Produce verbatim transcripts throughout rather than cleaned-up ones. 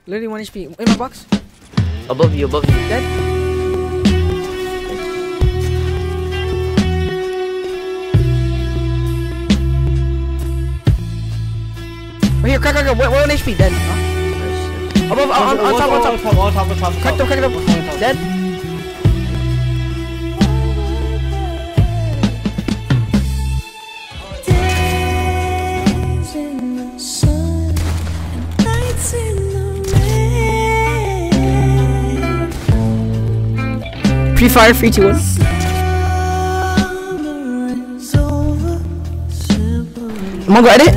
Literally one H P. In my box. Above you, above you. Dead. Right here, crack, crack, crack. One, one H P. Dead. Huh? Above, on, on, on top, on top. On top, on top, on top. Crack them, crack them. Dead. Pre-fire, three, two, one. I'm gonna go edit.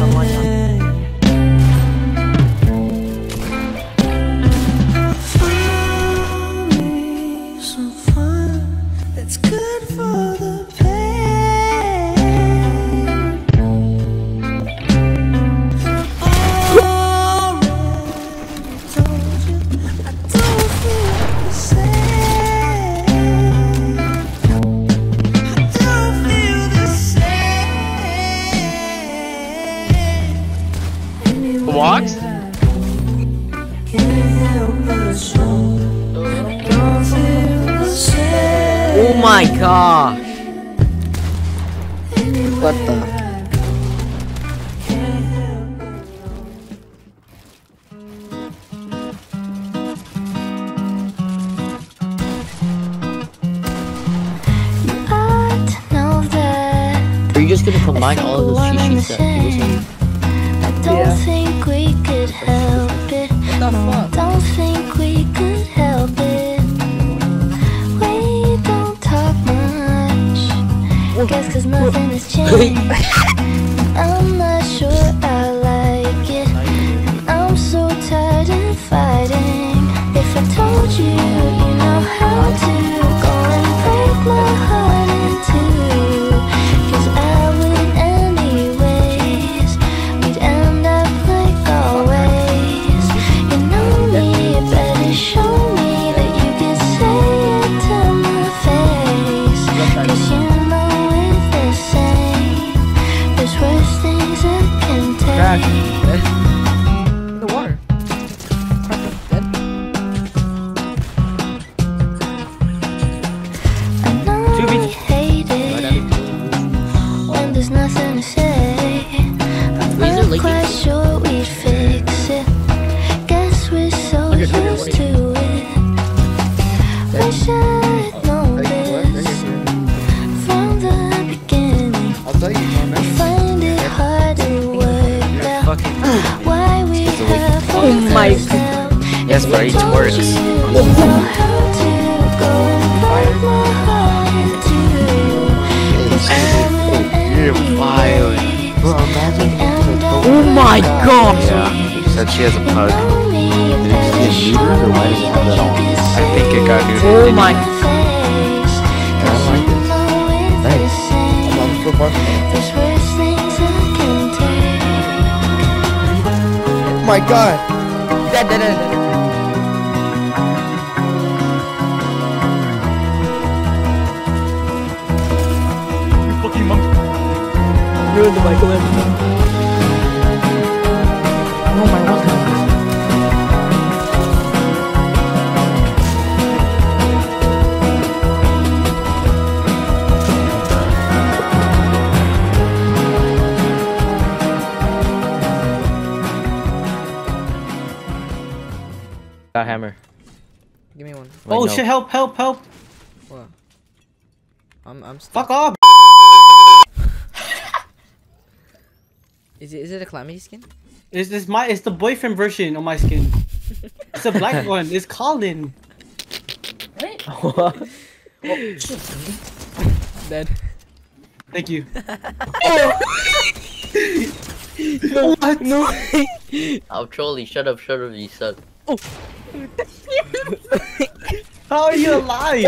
Walks? Oh my gosh. What the? Are you just gonna combine all of those cheat sheets that people send? Don't Yeah. think we could help it. What the fuck? Don't think we could help it. We don't talk much. Guess cause nothing has changed. I'm not sure I like it. And I'm so tired of fighting. If I told you, you know how to go and break my heart in two. Cause I would anyways. We'd end up like always. You know me, you better show me that you can say it to my face. Cause you know it's the same. There's worse things I can Crack. take. Dead. In the water. Crack them. Dead. I know we hate it when there's nothing to say. I'm Laser not leaking. quite sure we'd fix it. Guess we're so used to it. Wish I'd known this from the beginning. I'll tell you, man. I find it hard to work out why we have Oh my God. Yes, but it works. You know how to go and break my heart in two. 'Cause I would You're violent. anyways. Bro, imagine We'd end up Oh my like god. Yeah, she said she has a pug. know me, you Did it better get show neutered, or why me does it have that that on? you can I think it got say neutered. Oh my. it to my face. 'Cause I like you this. know it's the Thanks. same. I'm so far from it. There's worse things I can take. Oh my god. Dead, dead, dead, dead. Fucking monkey. You're in the microwave. Oh my god. Got hammer. Give me one. Wait, Oh no. shit, help, help, help. What? I'm, I'm Fuck stuck. off. Is it, is it a calamity skin? It's this my it's the boyfriend version of my skin. It's a black one. It's Colin. Dead. Thank you. No, What? no. I'll troll you. Shut up, shut up, you suck. How are you alive?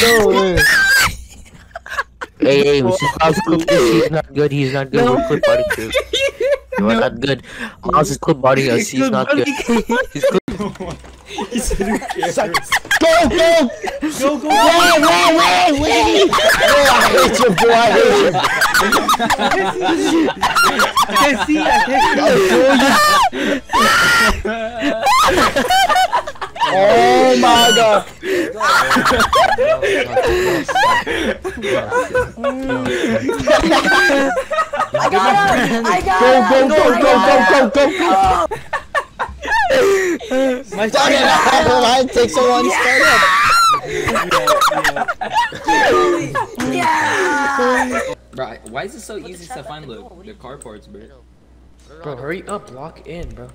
Hey, hey, we should pause clip this. He's not good. He's not good. We're clip body too. You are not good. Miles is clip body us. He's not good. He's clip. He said, "Who cares?" Go, go! Go, go, go! Wait, wait, wait, wait! Oh, I hate you, boy, I hate you. I can't see. I can't see. I told you. I got him! I got Go, him! go, go, go, go, go, go! My Start it up! Why it take so long to start up? Bro, why is it so easy to find the, the car parts, bro? Bro, hurry up, lock in, bro.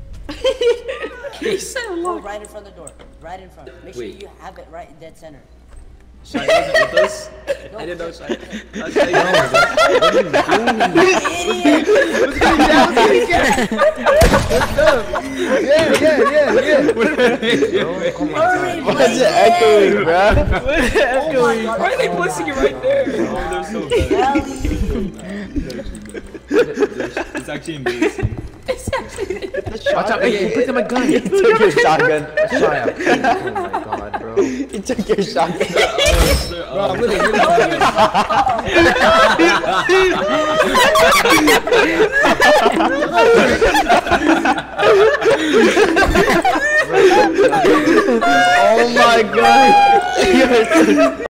He said Go look. right in front of the door. Right in front. Make sure Wait. you have it right in dead center. Shai wasn't with us. I didn't know Shai. I'll show you. Yeah, yeah, yeah, yeah. What's it echoing, bro? Echoing. Why are they placing it right there? Oh, they're so bad. It's actually embarrassing. Watch out, hey, pick up my gun. He took your shotgun. Shut up. Oh my god, bro. He took your shotgun. Bro, I'm really, really Oh my god.